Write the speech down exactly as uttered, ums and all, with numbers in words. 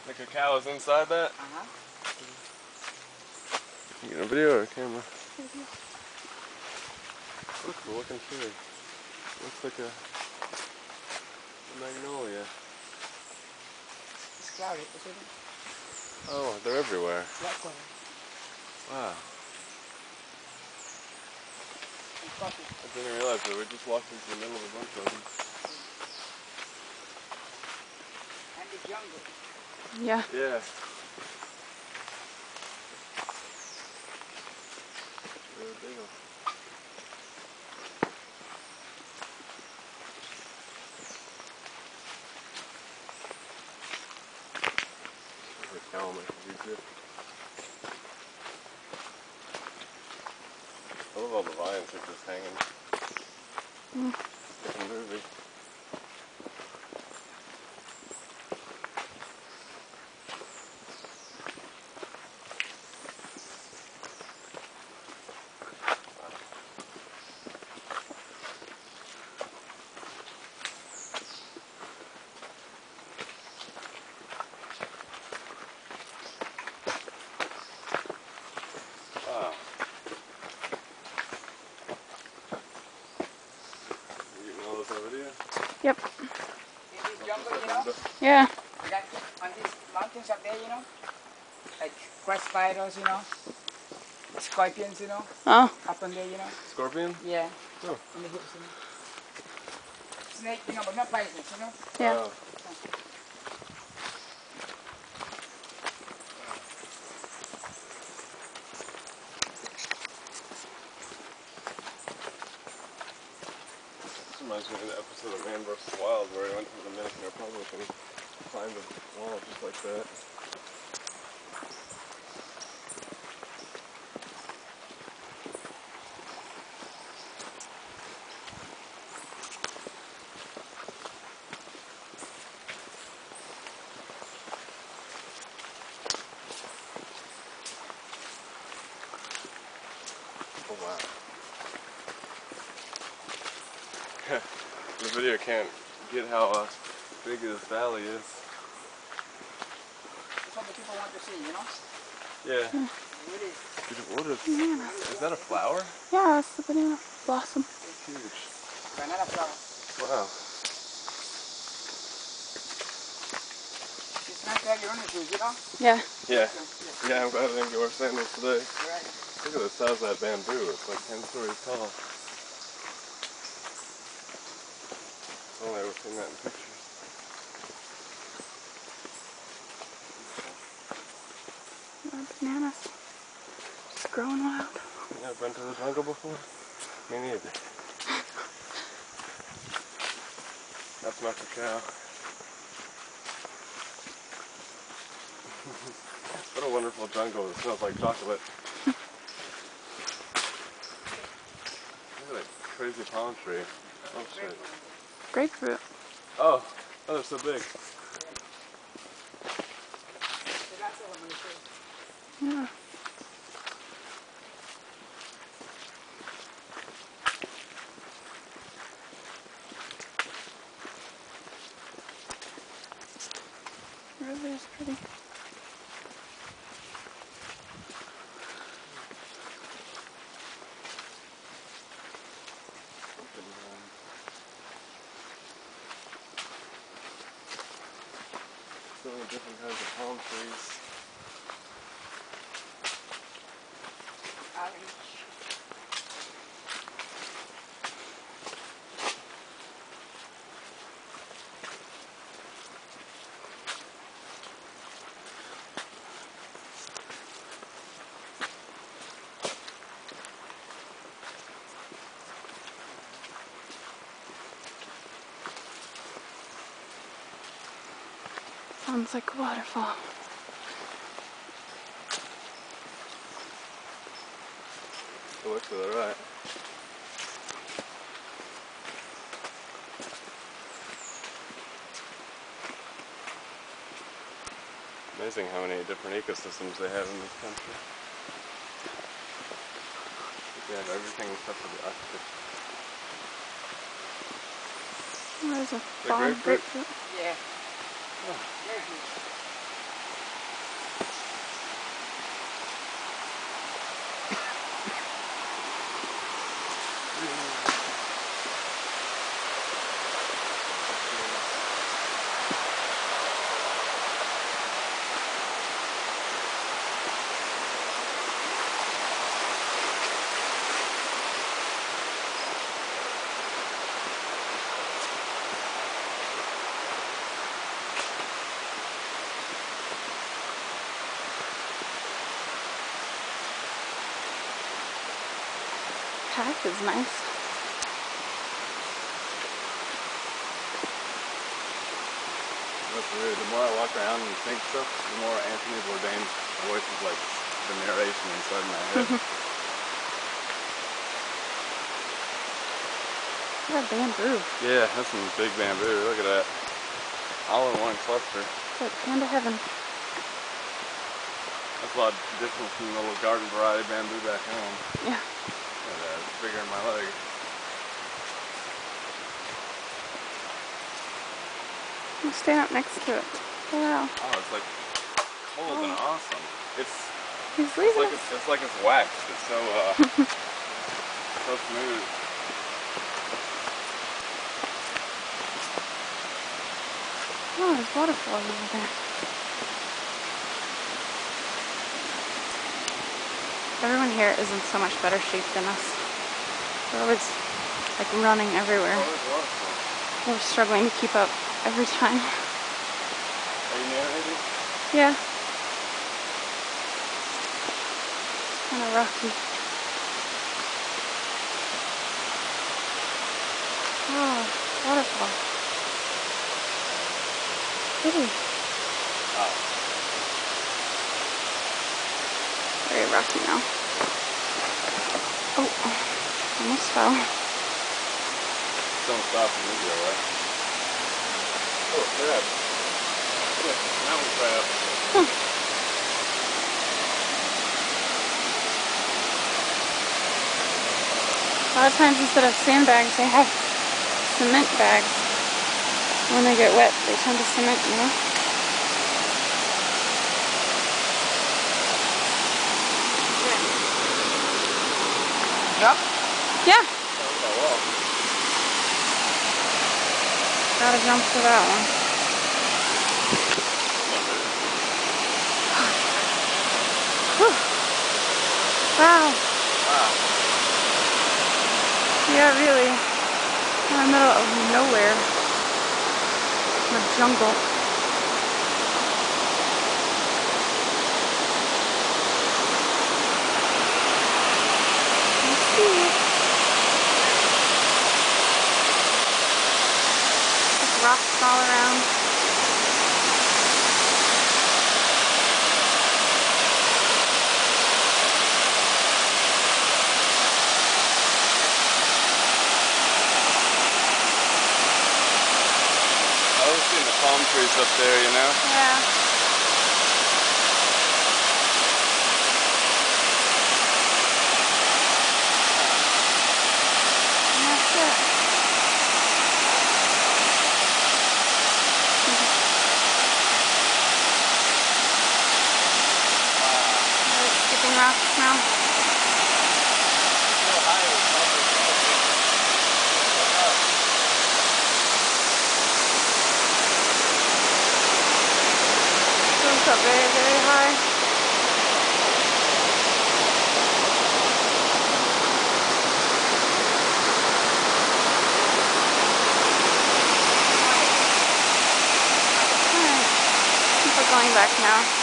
The cacao is inside that? Uh-huh. You get a video or a camera? Video. What a cool looking tree. Looks like a, a magnolia. It's cloudy, isn't it? Oh, they're everywhere. Black one. Wow. Coffee. I didn't realize that we just walked into the middle of a bunch of them. And the jungle. Yeah. Yeah. Real deal. The cow makes it easier. I love all the vines that are just hanging. Mm. It's like a movie. Wow. You getting all this on video? Yep. In this jungle, you know? Yeah. That, on these mountains up there, you know? Like crust spiders, you know? Scorpions, you know? Oh. Up on there, you know? Scorpion? Yeah. Oh. On the hips, you know? Snake, you know, but not poisonous, you know? Yeah. Oh. This reminds me of the episode of Man versus Wild where he went to the Dominican Republic and climbed a wall just like that. Oh wow. The video can't get how uh, big this valley is. That's what the people want to see, you know? Yeah. Yeah. What is? What is, Banana. is that a flower? Yeah, it's the banana blossom. It's huge. Banana flower. Wow. It's nice to have your own shoes, you know? Yeah. Yeah. Yeah, I'm glad I didn't get wear sandals today. Right. Look at the size of that bamboo. It's like ten stories tall. I've only ever seen that in pictures. More bananas. Just growing wild. You ever been to the jungle before? Me neither. That's my cacao. What a wonderful jungle. It smells like chocolate. Look at that crazy palm tree. Oh shit. Grapefruit. Oh, oh, they're so big. Yeah. It really is pretty. So many different kinds of palm trees. Orange. Sounds like a waterfall. It looks to the right. Amazing how many different ecosystems they have in this country. They have everything except for the Arctic. There's a The farm grapefruit? grapefruit. Yeah. Oh. Very good. path is nice. That's weird. The more I walk around and think stuff, the more Anthony Bourdain's voice is like the narration inside my head. Look at that bamboo. Yeah, that's some big bamboo. Look at that. All in one cluster. It's like panda heaven. That's a lot different from the little garden variety bamboo back home. Yeah. And, uh, it's bigger than my leg. I'll stand up next to it. Wow. Oh, it's like cold oh. and awesome. It's He's it's leaving like us. it's, it's like it's waxed. It's so uh, so smooth. Oh, there's waterfalls over there. Everyone here is in so much better shape than us. We're always like running everywhere. Oh, there's waterfall. We're struggling to keep up every time. Are you narrating? Yeah. It's kind of rocky. Oh, waterfall. Pretty. Oh. Very rocky now. Oh, almost fell. Don't stop in video, right? Oh, crab. Look, mountain crab. Hmm. A lot of times instead of sandbags, they have cement bags. When they get wet, they turn to cement, you know? Yep. Yeah. Oh, wow. Gotta jump for that one. Whew. Wow. Wow. Yeah, really. In the middle of nowhere. In the jungle. Let's see. There's rocks all around. I was seeing the palm trees up there, you know? Yeah. And that's it. We're skipping rocks now. So high, it was probably Goes up very, very high. Alright, I think we're going back now.